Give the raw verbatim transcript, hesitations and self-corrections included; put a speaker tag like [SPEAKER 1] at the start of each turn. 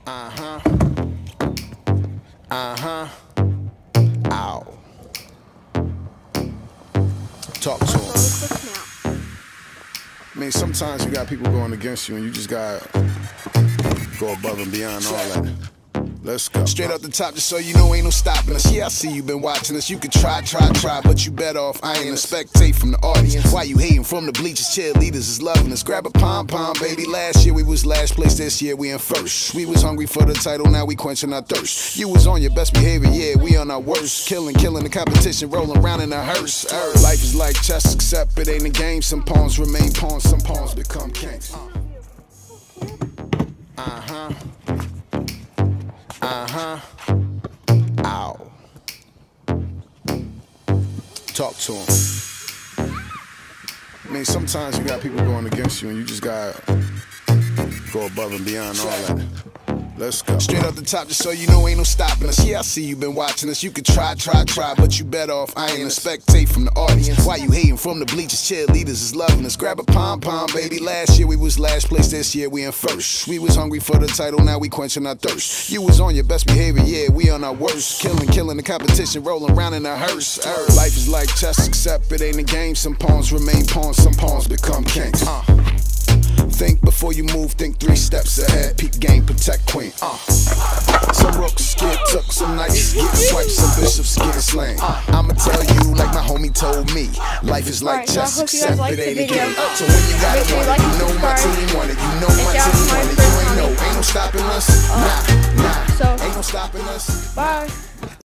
[SPEAKER 1] Uh-huh. Uh-huh. Ow. Talk to him. I mean, sometimes you got people going against you and you just gotta go above and beyond all that. Let's go. Straight up the top, just so you know ain't no stopping us. Yeah, I see you been watching us. You can try, try, try, but you better off. I ain't a spectate from the audience. Why you hating from the bleachers? Cheerleaders is loving us. Grab a pom-pom, baby. Last year we was last place, this year we in first. We was hungry for the title, now we quenching our thirst. You was on your best behavior, yeah, we on our worst. Killing, killing the competition, rolling around in a hearse. Earth. Life is like chess, except it ain't a game. Some pawns remain pawns, some pawns become kings. Uh-huh. Uh-huh. Ow. Talk to him. I mean, sometimes you got people going against you and you just gotta go above and beyond all that. Let's go. Straight up the top, just so you know ain't no stopping us. Yeah, I see you been watching us. You can try, try, try, but you better off. I ain't a spectate from the audience. Why you hating from the bleachers? Cheerleaders is loving us. Grab a pom-pom, baby. Last year we was last place, this year we in first. We was hungry for the title, now we quenching our thirst. You was on your best behavior, yeah, we on our worst. Killing, killing the competition, rolling around in a hearse. Earth. Life is like chess, except it ain't a game. Some pawns remain pawns, some pawns become kings. Uh. Think before you move, think three steps ahead. Peep game, protect queen. Uh. Some rooks get took, some knights get swiped, some bishops get slain. Uh. I'ma tell you like my homie told me. Life is like
[SPEAKER 2] right,
[SPEAKER 1] chess,
[SPEAKER 2] well,
[SPEAKER 1] except
[SPEAKER 2] like
[SPEAKER 1] it ain't a
[SPEAKER 2] video.
[SPEAKER 1] game. So when you got it,
[SPEAKER 2] like
[SPEAKER 1] you know my team want it. You know my team want it. You ain't no, ain't no stopping us. Nah, nah,
[SPEAKER 2] so,
[SPEAKER 1] ain't no stopping us.
[SPEAKER 2] Bye.